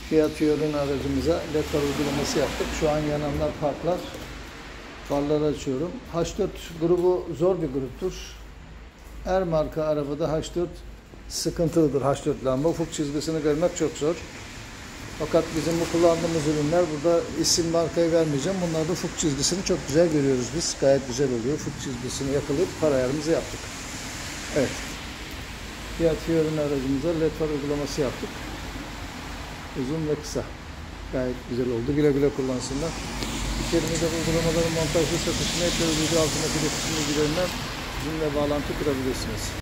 Fiat Fiorino aracımıza led far uygulaması yaptık. Şu an yananlar farları açıyorum. H4 grubu zor bir gruptur. Her marka arabada H4 sıkıntılıdır. H4 lamba. Ufuk çizgisini görmek çok zor. Fakat bizim bu kullandığımız ürünler, burada isim markayı vermeyeceğim. Bunlarda ufuk çizgisini çok güzel görüyoruz biz. Gayet güzel oluyor. Ufuk çizgisini yakalayıp far ayarımızı yaptık. Evet. Fiat Fiorino aracımıza led far uygulaması yaptık. Uzun ve kısa. Gayet güzel oldu. Güle güle kullansınlar. İçerimizde uygulamaların montajlı satışını yapıyoruz. Video altındaki iletişim bilgilerinden bizimle bağlantı kurabilirsiniz.